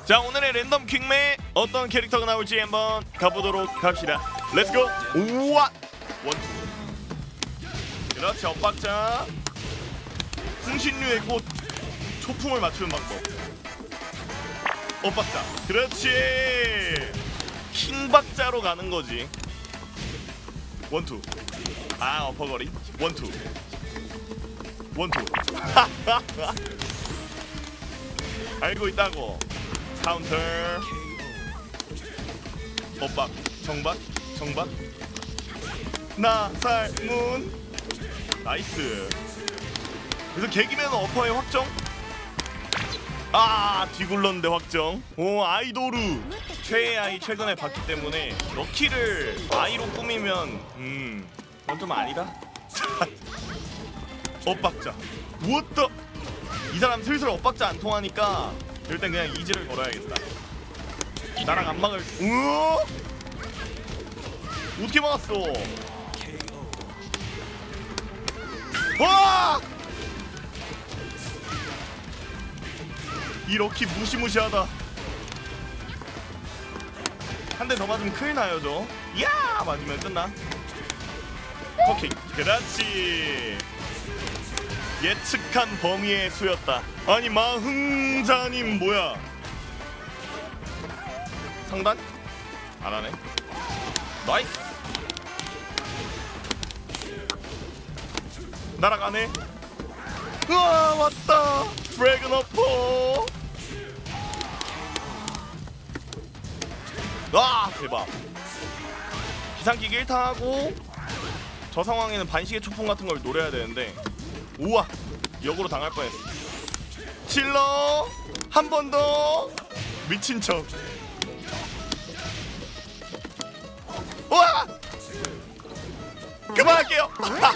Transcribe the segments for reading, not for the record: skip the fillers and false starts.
자, 오늘의 랜덤 퀵매 어떤 캐릭터가 나올지 한번 가보도록 합시다. 렛츠고. 우와 원투. 그렇지. 엇박자. 풍신류의 꽃 초풍을 맞추는 방법. 엇박자. 그렇지. 킹박자로 가는 거지. 원투. 아, 엎어거리. 원투. 원투. 알고 있다고. 카운터. 엇박. 정박. 정박. 나살문. 나이스. 그래서 개기면 어퍼의 확정. 아, 뒤굴렀는데 확정. 오, 아이도루 최애 아이 최근에 봤기 때문에 럭키를 아이로 꾸미면 그건 좀 아니다. 엇박자. 무엇도. 이 사람 슬슬 엇박자 안 통하니까 이럴 땐 그냥 이지를 걸어야겠다. 나랑 안 막을. 우와! 어떻게 막았어? 와! 이 럭키 무시무시하다. 한 대 더 맞으면 큰일 나요, 저. 이야! 맞으면 끝나. 오케이. 그렇지. 예측한 범위의 수였다. 아니, 마흥자님 뭐야? 상단? 안 하네. 나이스. 날아가네. 우와, 왔다. 드래곤 어퍼. 와, 대박. 기상기기 1타하고 저 상황에는 반시계 초풍 같은 걸 노려야 되는데, 우와, 역으로 당할 뻔했어. 칠러 한 번 더. 미친 척. 우와, 그만할게요.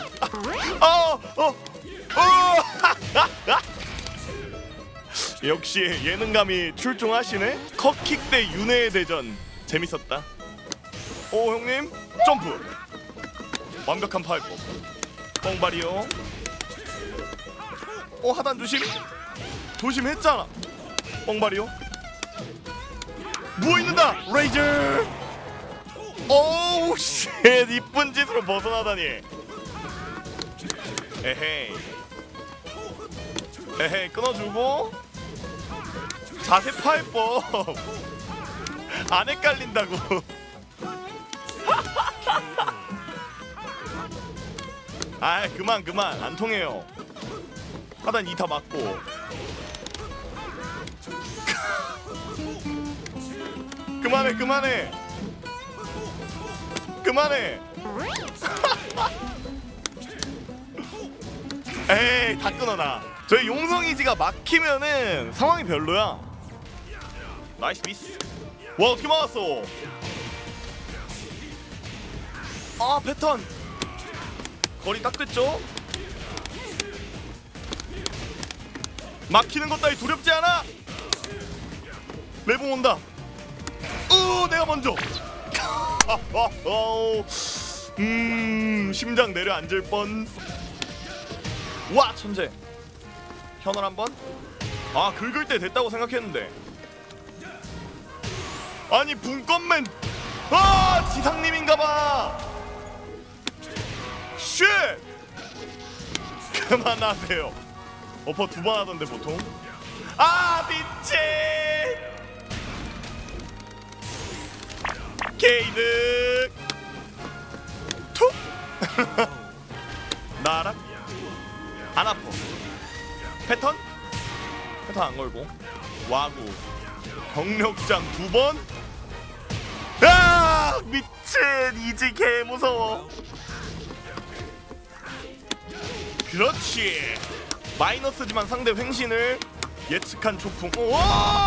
역시 예능감이 출중하시네. 컷킥 대 윤회의 대전 재밌었다. 오, 형님 점프. 완벽한 파이프. 뻥발이요. 오, 하단 조심. 조심했잖아. 뻥발이요. 누워있는다. 레이저. 오우 쉣. 이쁜 짓으로 벗어나다니. 에헤이. 에헤이. 끊어주고. 자세 파이법. 안 헷갈린다고. 아, 그만 안 통해요. 하단 2타 맞고. 그만해. 에이, 다 끊어놔. 저희 용성이지가 막히면은 상황이 별로야. 나이스 미스. 와, 어떻게 막았어? 아, 패턴 거리 딱 됐죠? 막히는 것 따위 두렵지 않아. 레봉 온다. 내가 먼저. 심장 내려앉을 뻔. 와, 천재. 현월 한번. 아, 긁을 때 됐다고 생각했는데. 아니, 분건맨. 아, 지상님인가봐. 쉣. 그만하세요. 어퍼 2번 하던데 보통. 아, 미친. 게이득. 툭. 나락. 안 아파. 패턴 안 걸고. 와구. 경력장 2번. 아, 미친. 이지 개 무서워. 그렇지. 마이너스지만 상대 횡신을 예측한 초풍. 오!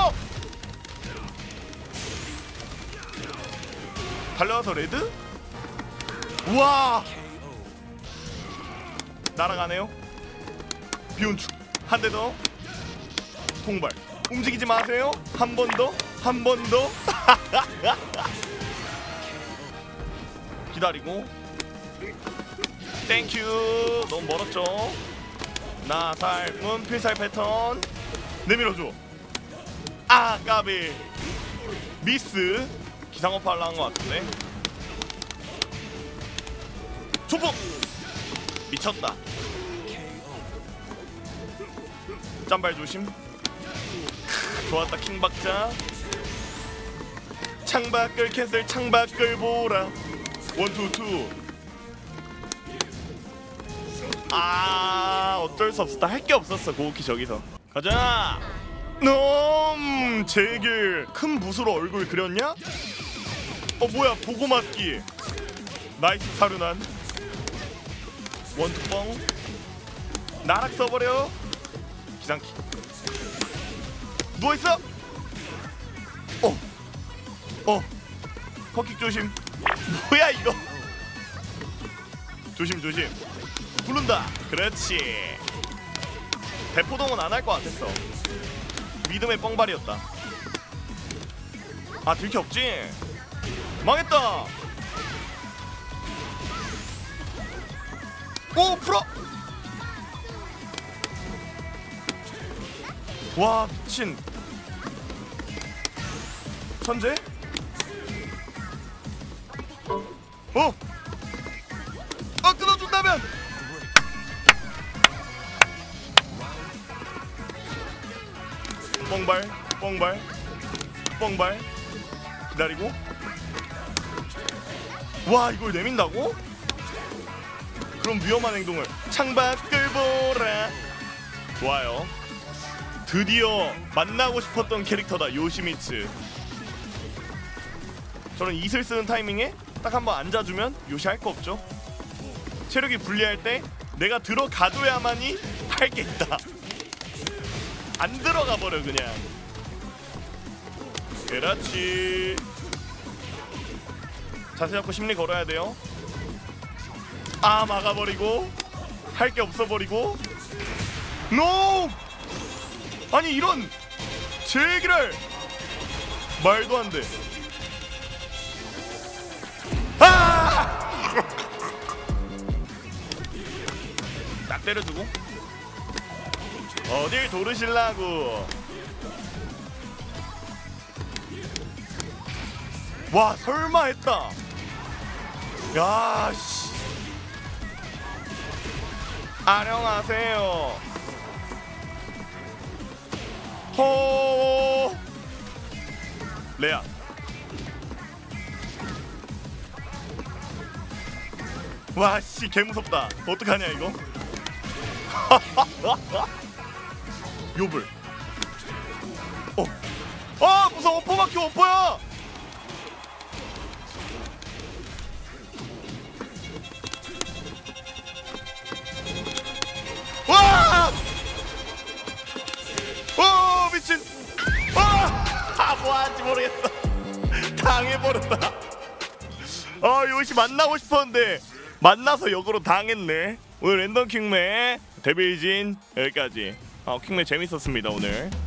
달려와서 레드? 우와! 날아가네요. 비운축. 한 대 더. 통발. 움직이지 마세요. 한 번 더. 기다리고. 땡큐. 너무 멀었죠. 나살문 필살 패턴. 내밀어줘. 아, 아 까비. 미스. 기상어파 하려는 것 같은데. 초풍 미쳤다. 짬발 조심. 좋았다. 킹박자. 창밖을 캔슬. 창밖을 보라. 원투투. 아 어쩔 수 없었다. 할 게 없었어. 고우키 저기서. 가자. 제길. 큰 붓으로 얼굴 그렸냐? 뭐야 보고 맞기. 나이스 사륜한. 원투뻥. 나락 써버려. 기상키. 누워있어. 컷킥 조심. 뭐야 이거. 조심 조심. 부른다. 그렇지. 대포동은 안 할 것 같았어. 믿음의 뻥발이었다. 아 들키 없지. 망했다. 오 풀어. 와 미친. 천재? 끊어준다면. 뻥발 뻥발 뻥발. 기다리고. 와 이걸 내민다고? 그럼 위험한 행동을. 창밖을 보라. 좋아요. 드디어 만나고 싶었던 캐릭터다. 요시미츠. 저는 이슬 쓰는 타이밍에 딱 한번 앉아주면 요시 할 거 없죠. 체력이 불리할 때 내가 들어가줘야만이 할 게 있다. 안 들어가 버려 그냥. 그렇지. 자세 잡고 심리 걸어야 돼요. 아 막아버리고. 할 게 없어버리고. 노! 아니 이런 제기를. 말도 안 돼. 아! 딱 때려주고. 어딜 도르실라고. 와 설마 했다. 야씨. 안녕하세요. 호 레아. 와씨 개무섭다. 어떡하냐 이거. 요블. 무서워. 오퍼마키 오퍼야. 와! 미친. 뭐하는지 모르겠어. 당해버렸다. 요시 만나고 싶었는데 만나서 역으로 당했네. 오늘 랜덤 킹맨 데빌진 여기까지. 킹맨 재밌었습니다 오늘.